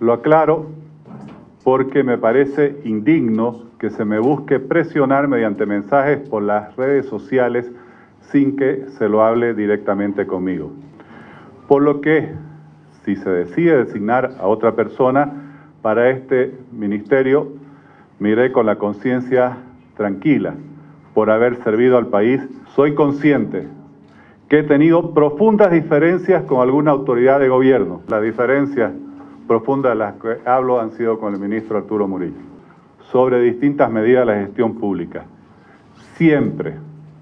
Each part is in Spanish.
Lo aclaro porque me parece indigno que se me busque presionar mediante mensajes por las redes sociales sin que se lo hable directamente conmigo. Por lo que, si se decide designar a otra persona para este ministerio, me iré con la conciencia tranquila por haber servido al país. Soy consciente que he tenido profundas diferencias con alguna autoridad de gobierno. Las diferencias profundas de las que hablo han sido con el ministro Arturo Murillo, sobre distintas medidas de la gestión pública. Siempre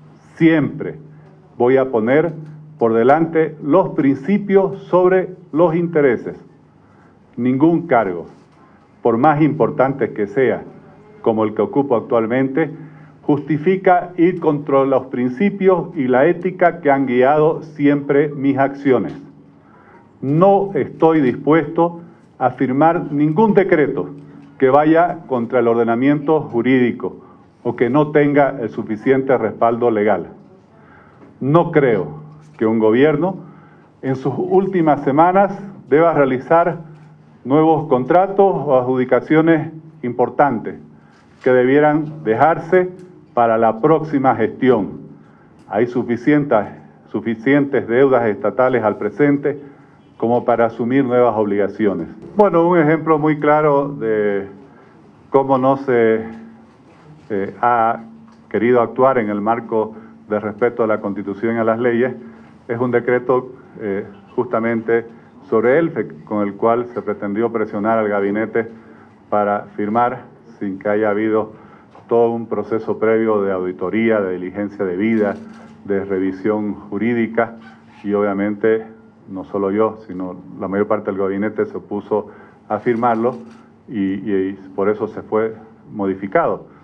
voy a poner por delante los principios sobre los intereses. Ningún cargo, por más importante que sea, como el que ocupo actualmente, justifica ir contra los principios y la ética que han guiado siempre mis acciones. No estoy dispuesto a firmar ningún decreto que vaya contra el ordenamiento jurídico o que no tenga el suficiente respaldo legal. No creo que un gobierno en sus últimas semanas deba realizar nuevos contratos o adjudicaciones importantes que debieran dejarse para la próxima gestión. Hay suficientes deudas estatales al presente como para asumir nuevas obligaciones. Bueno, un ejemplo muy claro de cómo no se ha querido actuar en el marco de respeto a la Constitución y a las leyes es un decreto justamente sobre ELFE, con el cual se pretendió presionar al gabinete para firmar sin que haya habido todo un proceso previo de auditoría, de diligencia debida, de revisión jurídica, y obviamente no solo yo, sino la mayor parte del gabinete se opuso a firmarlo y por eso se fue modificado.